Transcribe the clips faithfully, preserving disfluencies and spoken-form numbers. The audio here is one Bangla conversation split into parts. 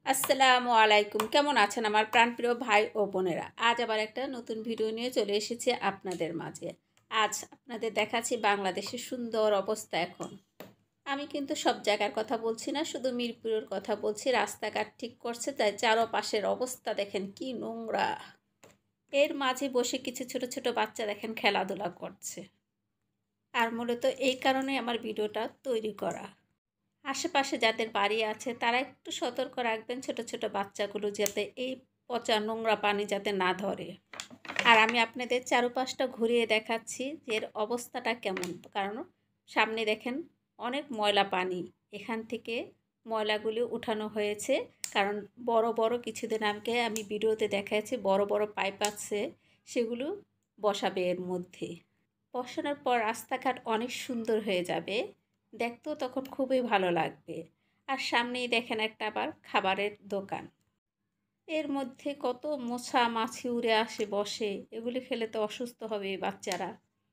আসসালামু আলাইকুম। কেমন আছেন আমার প্রাণপ্রিয় ভাই ও বোনেরা? আজ আবার একটা নতুন ভিডিও নিয়ে চলে এসেছি আপনাদের মাঝে। আজ আপনাদের দেখাচ্ছি বাংলাদেশের সুন্দর অবস্থা এখন। আমি কিন্তু সব জায়গার কথা বলছি না, শুধু মিরপুরের কথা বলছি। রাস্তাঘাট ঠিক করছে, তাই চারপাশের অবস্থা দেখেন কি নোংরা। এর মাঝে বসে কিছু ছোট ছোট বাচ্চা দেখেন খেলাধুলা করছে। আর মূলত এই কারণে আমার ভিডিওটা তৈরি করা। আশেপাশে যাদের বাড়ি আছে তারা একটু সতর্ক রাখবেন ছোট ছোট বাচ্চাগুলো, যাতে এই পচা নোংরা পানি যাতে না ধরে। আর আমি আপনাদের চারপাশটা ঘুরিয়ে দেখাচ্ছি যে এর অবস্থাটা কেমন, কারণ সামনে দেখেন অনেক ময়লা পানি। এখান থেকে ময়লাগুলি উঠানো হয়েছে, কারণ বড় বড় কিছুদিন আগে আমি ভিডিওতে দেখাচ্ছি বড় বড় পাইপ আছে, সেগুলো বসাবে এর মধ্যে। বসানোর পর রাস্তাঘাট অনেক সুন্দর হয়ে যাবে, দেখতেও তখন খুবই ভালো লাগবে। আর সামনেই দেখেন একটা আবার খাবারের দোকান। এর মধ্যে কত মশা মাছি উড়ে আসে বসে, এগুলি খেলে তো অসুস্থ হবে এই বাচ্চারা।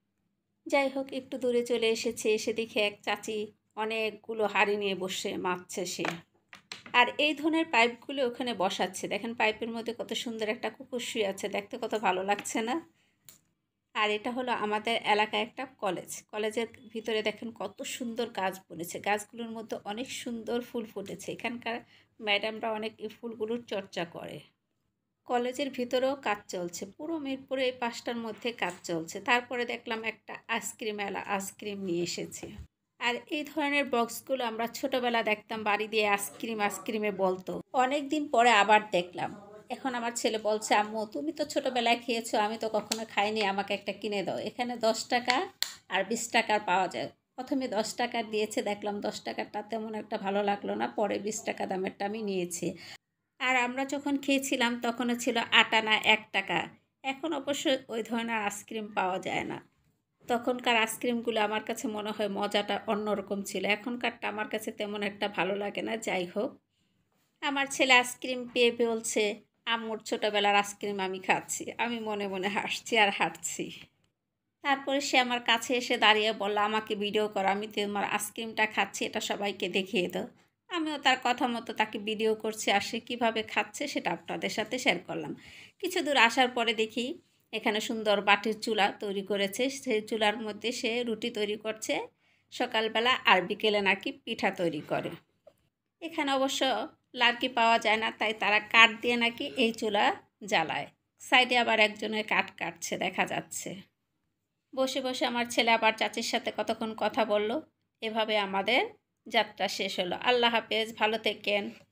যাই হোক, একটু দূরে চলে এসেছে, এসে দেখে এক চাচি অনেকগুলো হাঁড়ি নিয়ে বসে মাছছে সে। আর এই ধরনের পাইপগুলো ওখানে বসাচ্ছে, দেখেন পাইপের মধ্যে কত সুন্দর একটা কুকুর শুয়ে আছে, দেখতে কত ভালো লাগছে না? আর এটা হলো আমাদের এলাকায় একটা কলেজ। কলেজের ভিতরে দেখেন কত সুন্দর গাছ বনেছে, গাছগুলোর মধ্যে অনেক সুন্দর ফুল ফুটেছে। এখানকার ম্যাডামরা অনেক এই ফুলগুলোর চর্চা করে। কলেজের ভিতরেও কাজ চলছে, পুরো মিরপুরে এই পাঁচটার মধ্যে কাজ চলছে। তারপরে দেখলাম একটা আইসক্রিম এলা আইসক্রিম নিয়ে এসেছে। আর এই ধরনের বক্সগুলো আমরা ছোটবেলা দেখতাম, বাড়ি দিয়ে আইসক্রিম আইসক্রিমে বলতো। অনেক দিন পরে আবার দেখলাম। এখন আমার ছেলে বলছে, আম্মু তুমি তো ছোটবেলায় খেয়েছো, আমি তো কখনো খাইনি, আমাকে একটা কিনে দাও। এখানে দশ টাকা আর বিশ টাকার পাওয়া যায়। প্রথমে দশ টাকার দিয়েছে, দেখলাম দশ টাকারটা তেমন একটা ভালো লাগলো না, পরে বিশ টাকা দামেরটা আমি নিয়েছি। আর আমরা যখন খেয়েছিলাম তখনও ছিল আট আনা এক টাকা। এখন অবশ্য ওই ধরনের আইসক্রিম পাওয়া যায় না। তখনকার আইসক্রিমগুলো আমার কাছে মনে হয় মজাটা অন্যরকম ছিল, এখনকারটা আমার কাছে তেমন একটা ভালো লাগে না। যাই হোক, আমার ছেলে আইসক্রিম পেয়ে বলছে, আম্মুর ছোটোবেলার আইসক্রিম আমি খাচ্ছি। আমি মনে মনে হাসছি আর হাঁটছি। তারপরে সে আমার কাছে এসে দাঁড়িয়ে বলল, আমাকে ভিডিও করো, আমি তোমার আইসক্রিমটা খাচ্ছি, এটা সবাইকে দেখিয়ে দাও। আমিও তার কথা মতো তাকে ভিডিও করছি, আর সে কীভাবে খাচ্ছে সেটা আপনাদের সাথে শেয়ার করলাম। কিছু দূর আসার পরে দেখি এখানে সুন্দর বাটির চুলা তৈরি করেছে, সেই চুলার মধ্যে সে রুটি তৈরি করছে সকালবেলা, আর বিকেলে নাকি পিঠা তৈরি করে। এখানে অবশ্য লার্কি পাওয়া যায় না, তাই তারা কাঠ দিয়ে নাকি এই চুলা জ্বালায়। সাইডে আবার একজনের কাঠ কাটছে দেখা যাচ্ছে। বসে বসে আমার ছেলে আবার চাচির সাথে কতক্ষণ কথা বলল। এভাবে আমাদের যাত্রা শেষ হলো। আল্লাহ হাফেজ, ভালো থেকেন।